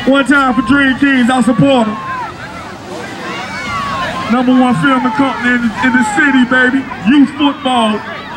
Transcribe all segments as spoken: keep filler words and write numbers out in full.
One time for Dream Kings, I support them. Number one filming company in, in the city, baby. Youth football.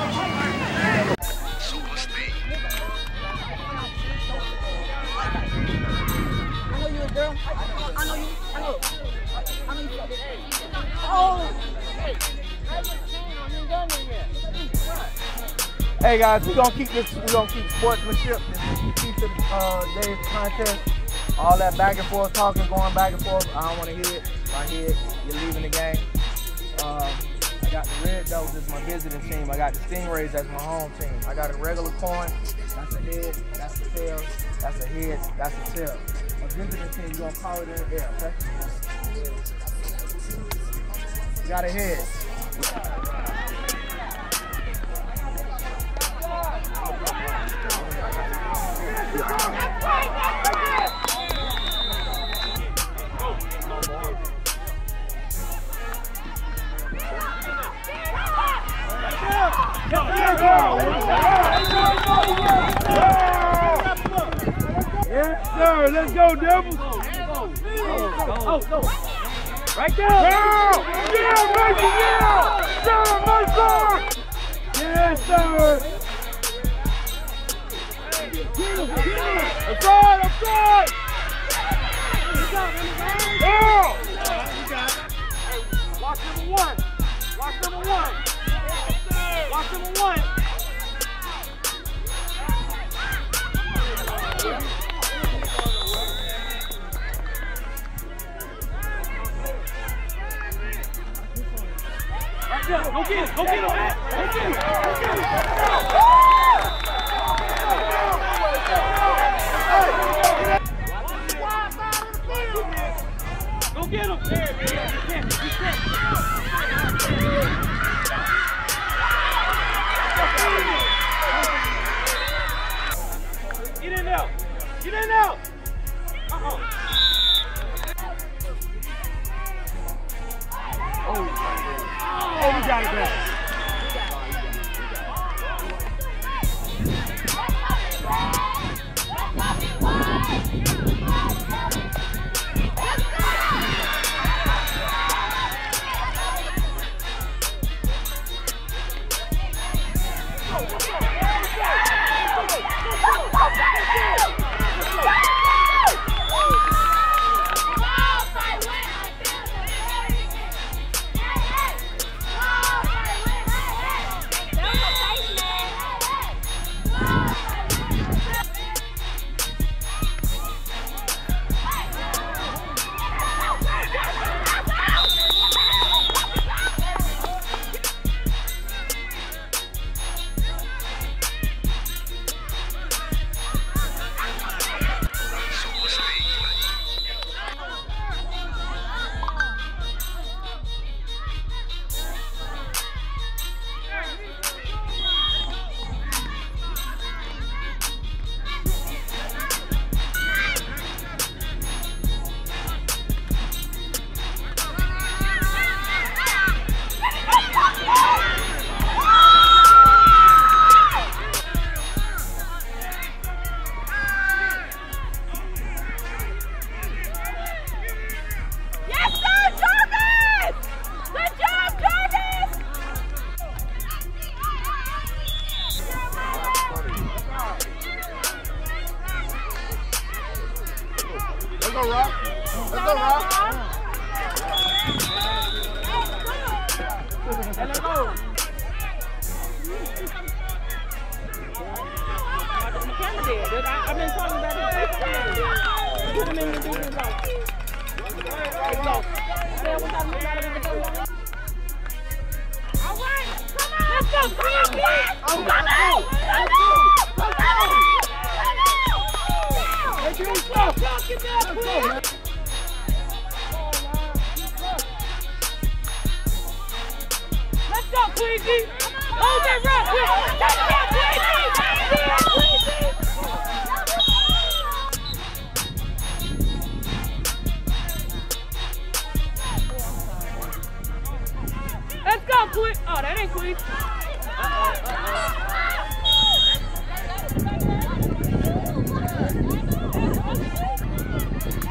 Hey guys, we're gonna keep this, we're gonna keep sportsmanship, keep the uh, day's contest, all that back and forth talking, going back and forth. I don't want to hear it. If I hear it, you're leaving the game. Um, I got the Red Devils as my visiting team. I got the Stingrays as my home team. I got a regular coin. That's a head. That's a tail. That's a head. That's a tail. My visiting team, you're gonna call it in the air, okay? You got a head. Yes, sir. Let's go, Devils. Oh, no. Right there. Yeah, yeah, Mason, yeah. Yeah, Mason. Yes, sir. That's right, that's right. Oh. Watch number one. Watch number one. Watch number one. Right there. Go get it. Go get him, man. Go get him. Go get him. Go get him. There, man. Get in there. Get in there. Uh-oh. Oh, oh, we got it back. Let's go, Rock. Let's go, Rock. Let's go. I've been talking about it. Put him in the video. All right, come on. Let's go. Come on, please. Come on. Come on. Let's go. Let's go, Queasy. Hold that rock. Let's go, Queasy. Let's go, Queasy. Oh, that ain't Queasy. Uh-oh, uh-oh.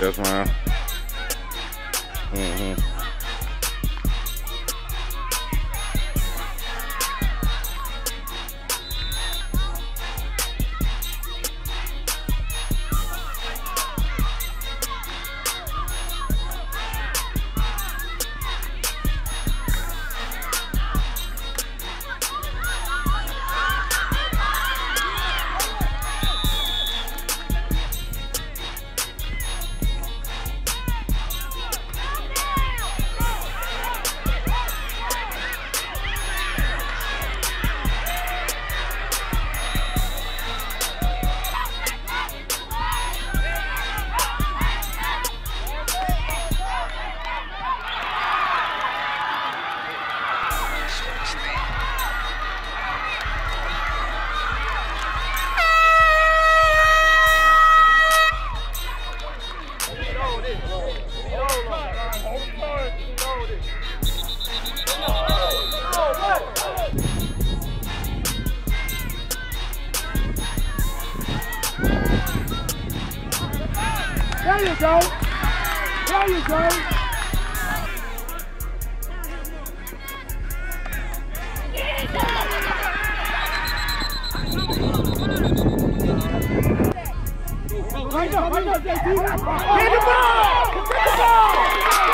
Yes, ma'am. Mm-hmm. There you go. There you go. Right up, right up, J T. Get the ball! Get the ball!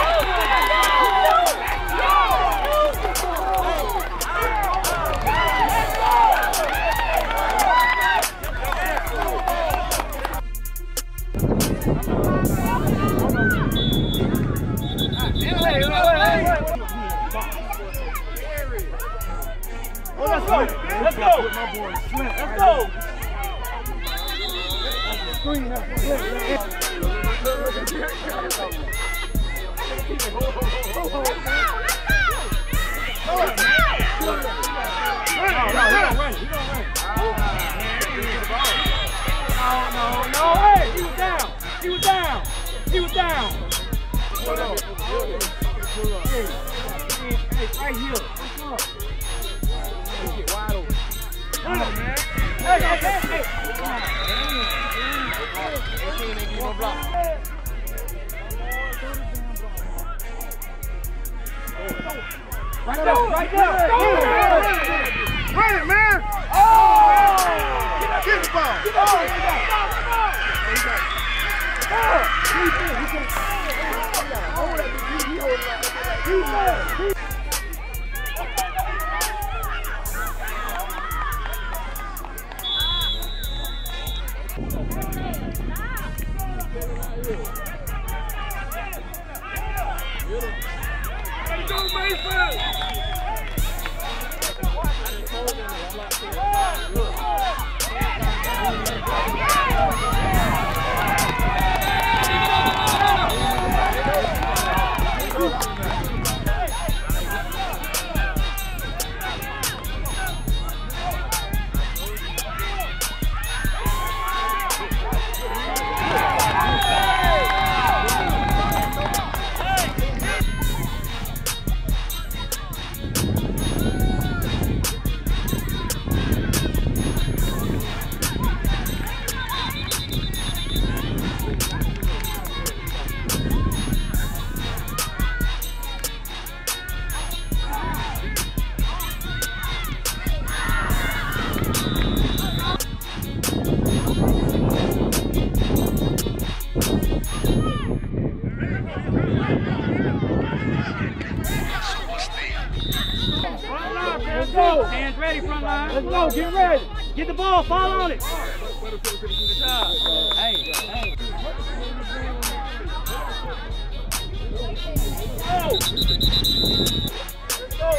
Let's go! Let's go! Let's go! No, no, no! Hey, he was down! He was down! He was down! Hey, hey, right here! What's up? Get wide open. Come on, man. Hey, hey, hey, hey. Right there, right there. Run it, man. Oh! Get the ball. Get the ball. Get the ball. Let's go. Hands ready, front line. Let's go. Get ready. Get the ball. Fall on it. Good job. Hey, hey. Go. Go.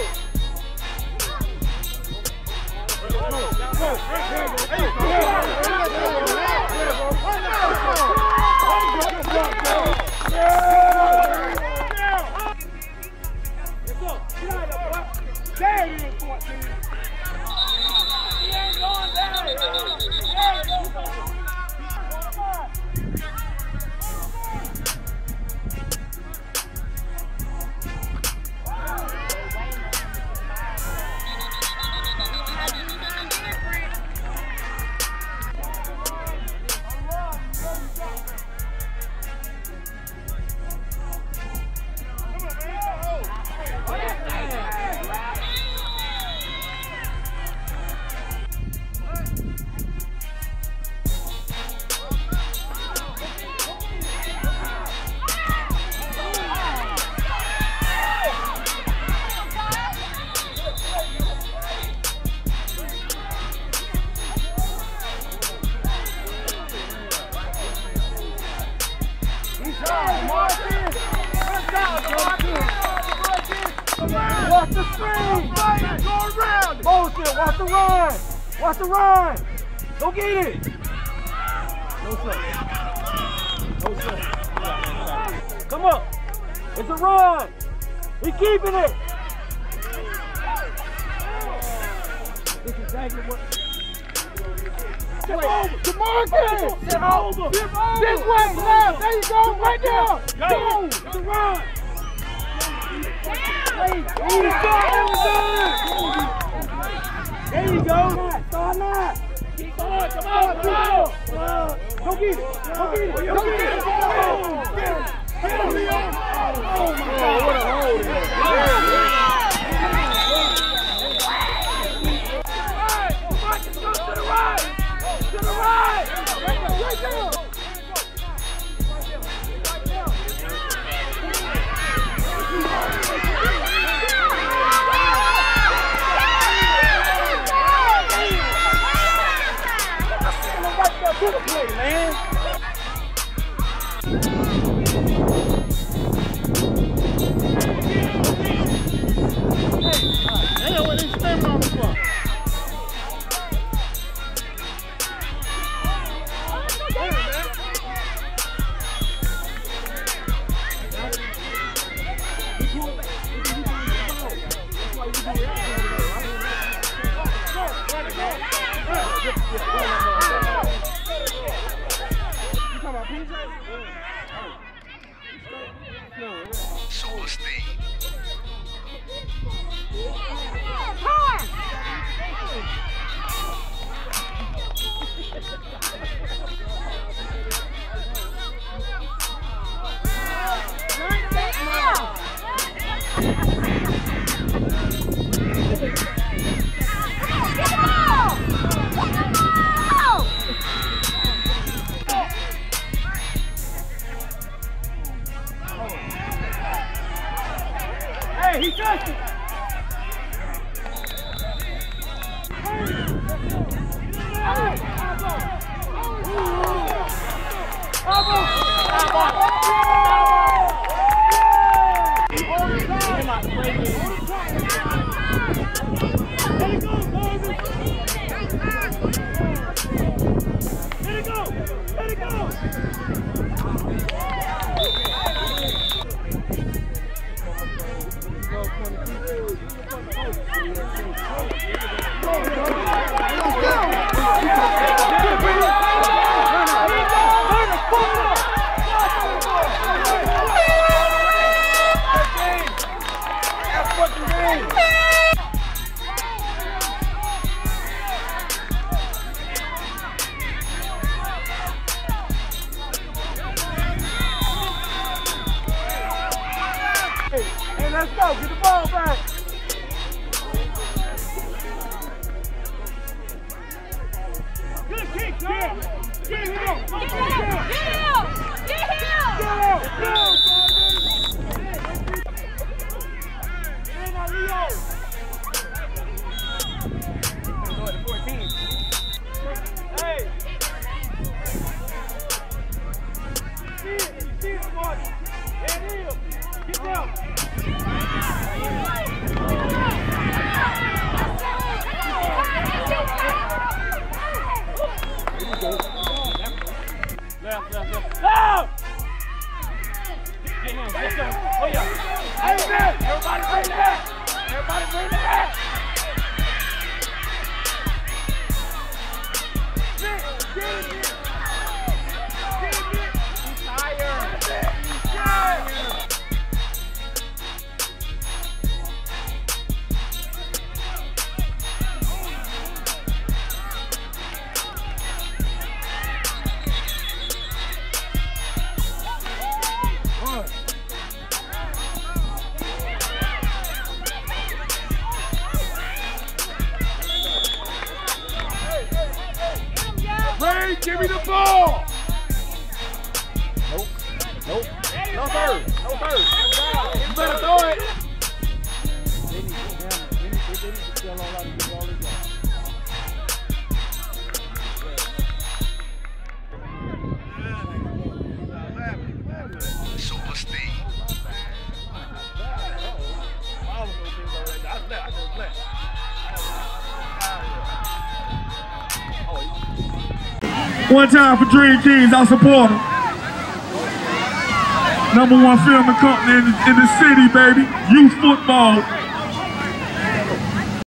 Watch the screen. Go around. Bullshit. Watch the run. Watch the run. Go get it. No sir. No sir. Come up. It's a run. He's keeping it. This is exactly what. Step over. DeMarcus. Step over. Step over. This way. Left. There you go. Right there. Go. It's a run. There you go. Start that. Keep going. Come on. Come on. Go get it. Go get it. Go get it. Get it. Get it, Leon. Oh, my God. What a hold. Marcus, go to the right. To the right. Right there. Right there. To the play, man. Hey, they know what they standing on the floor. Hey, he touched it. Hey, let's go. Get the ball back. Good kick, yeah. Get him. Get him. Get him. Get him. Get him. In on Leo. Go to fourteen. Hey. See it. See it, Marty. There it is. Get down. Left, left, left. Left! Get him, get him. Oh, yeah. Hey, man. Everybody bring that. Everybody bring that. Get it, get it, get it. Get it, get it. He's tired. He's tired. Ray, give me the ball! Nope. Nope. No third. No third. You better throw it. They need to down. They need to tell all out to get all this down. Super Steve. One time for Dream Kings, I support them. Number one filming company in, in the city, baby. Youth football.